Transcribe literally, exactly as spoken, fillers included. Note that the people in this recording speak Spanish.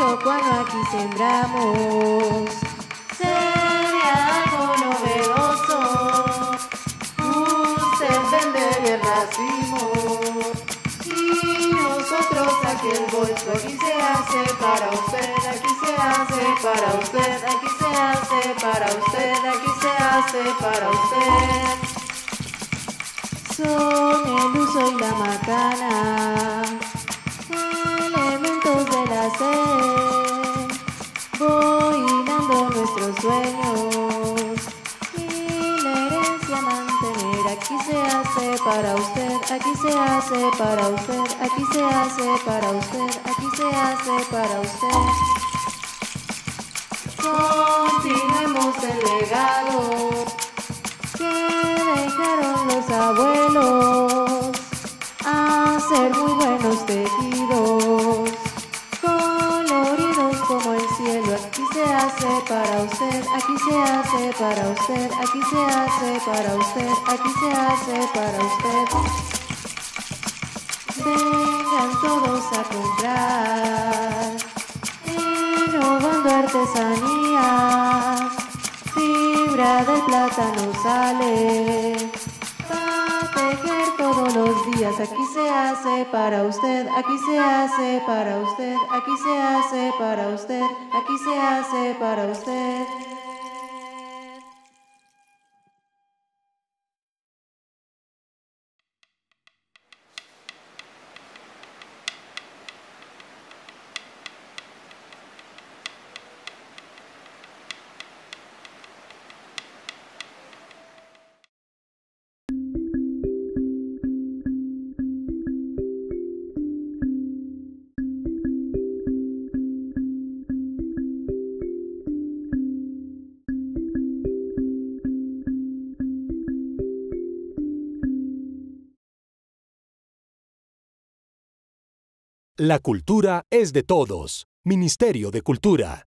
mucho cuando aquí sembramos. Sería algo novedoso. Usted vende el racimo y nosotros aquí el bolso. Aquí se hace para usted, aquí se hace para usted, aquí se hace para usted, aquí se hace para usted. Son el uso y la macana, elementos de la sed, boinando nuestros sueños y la herencia mantener. Aquí se hace para usted, aquí se hace para usted, aquí se hace para usted, aquí se hace para usted. Continuemos el legado que dejaron los abuelos, hacer muy buenos tejidos, coloridos como el cielo. Aquí se hace para usted, aquí se hace para usted, aquí se hace para usted, aquí se hace para usted. Vengan todos a comprar, innovando artesanías, fibra de plátano sale, para tejer todos los días. Aquí se hace para usted, aquí se hace para usted, aquí se hace para usted, aquí se hace para usted. La cultura es de todos. Ministerio de Cultura.